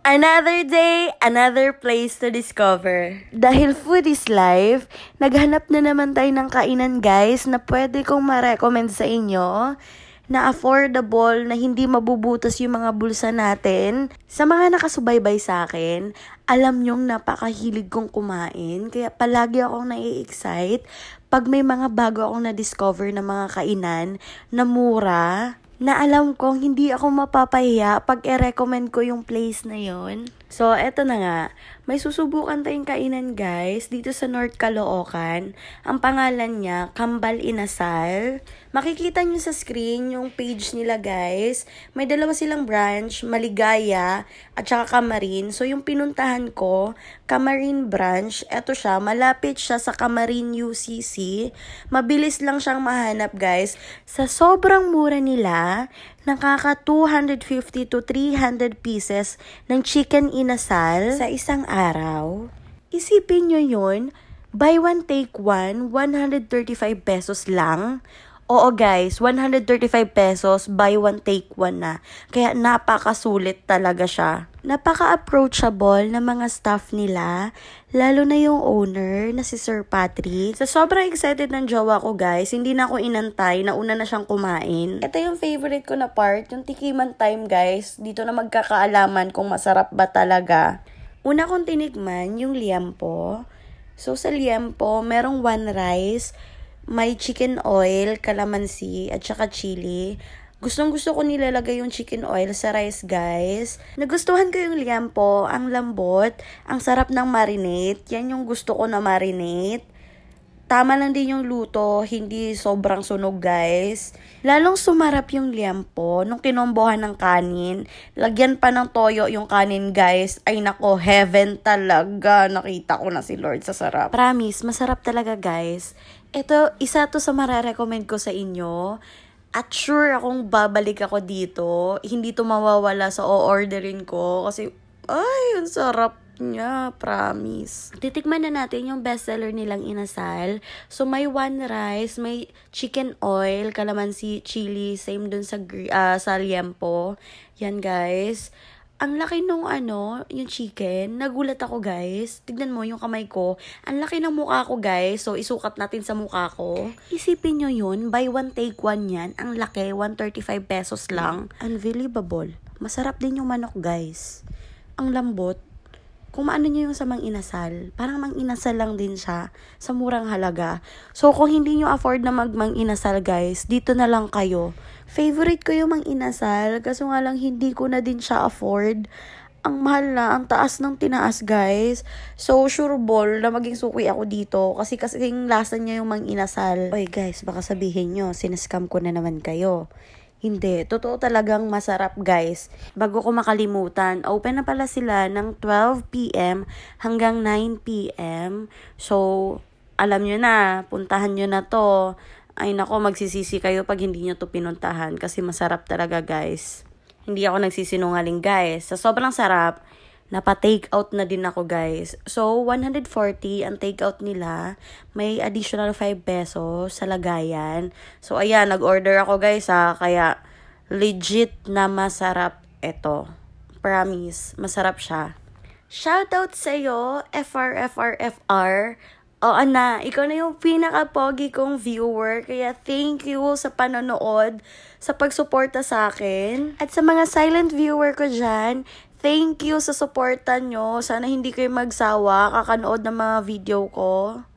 Another day, another place to discover. Dahil food is life, naghanap na naman tayo ng kainan guys na pwede kong ma-recommend sa inyo na affordable, na hindi mabubutas yung mga bulsa natin. Sa mga nakasubaybay sa akin, alam nyong napakahilig kong kumain, kaya palagi akong nai-excite pag may mga bago akong na-discover na mga kainan na mura, na alam kong hindi ako mapapahiya pag i-recommend ko yung place na yon. So, eto na nga. May susubukan tayong kainan guys dito sa North Caloocan. Ang pangalan niya, Kambal Inasal. Makikita nyo sa screen yung page nila guys. May dalawa silang branch, Maligaya at saka Camarin. So, yung pinuntahan ko, Camarin branch. Eto siya, malapit siya sa Camarin UCC. Mabilis lang siyang mahanap guys. Sa sobrang mura nila, nakaka 250 to 300 pieces ng chicken inasal sa isang araw. Isipin nyo yun, buy one take one, 135 pesos lang. Oo guys, 135 pesos, buy one take one na. Kaya napakasulit talaga siya. Napaka-approachable ng mga staff nila, lalo na yung owner na si Sir Patrick. Sa sobrang excited ng jowa ko guys, hindi na ako inantay, nauna na siyang kumain. Ito yung favorite ko na part, yung tikiman time guys. Dito na magkakaalaman kung masarap ba talaga. Una kong tinikman yung liempo. So sa liempo, merong one rice, may chicken oil, calamansi, at saka chili. Gustong-gusto ko nilalagay yung chicken oil sa rice, guys. Nagustuhan ko yung liempo, ang lambot, ang sarap ng marinate. Yan yung gusto ko na marinate. Tama lang din yung luto, hindi sobrang sunog, guys. Lalong sumarap yung liempo nung kinombohan ng kanin. Lagyan pa ng toyo yung kanin, guys. Ay nako, heaven talaga. Nakita ko na si Lord sa sarap. Promise, masarap talaga, guys. Ito, isa to sa mararecommend ko sa inyo. At sure akong babalik ako dito. Hindi to mawawala sa o-orderin ko. Kasi, ay, ang sarap niya. Promise. Titikman na natin yung bestseller nilang inasal. So, may one rice, may chicken oil, calamansi, chili. Same dun sa liempo. Yan, guys. Ang laki nung yung chicken. Nagulat ako guys. Tignan mo yung kamay ko. Ang laki ng mukha ko guys. So isukat natin sa mukha ko. Isipin nyo yun. Buy one take one yan. Ang laki. 135 pesos lang. Unbelievable. Masarap din yung manok guys. Ang lambot. Kung maano nyo yung sa Mang Inasal, parang Mang Inasal lang din siya sa murang halaga. So, kung hindi nyo afford na Mang Inasal, guys, dito na lang kayo. Favorite ko yung Mang Inasal, kaso nga lang hindi ko na din siya afford. Ang mahal na, ang taas ng tinaas, guys. So, sure ball na maging suki ako dito kasi kasing lasa niya yung Mang Inasal. Oy, guys, baka sabihin nyo, sinascam ko na naman kayo. Hindi. Totoo talagang masarap guys. Bago ko makalimutan, open na pala sila ng 12 p.m. hanggang 9 p.m. So, alam nyo na, puntahan nyo na to. Ay nako, magsisisi kayo pag hindi nyo to pinuntahan kasi masarap talaga guys. Hindi ako nagsisinungaling guys. Sa sobrang sarap, napa-take out na din ako guys. So, 140 ang take out nila. May additional 5 pesos sa lagayan. So, ayan, nag-order ako guys ha. Kaya, legit na masarap ito. Promise, masarap siya. Shoutout sa'yo, FR. Oo na, ikaw na yung pinaka-pogi kong viewer. Kaya thank you sa panonood, sa pagsuporta sa akin. At sa mga silent viewer ko dyan, thank you sa suporta nyo. Sana hindi kayo magsawa kakanood ng mga video ko.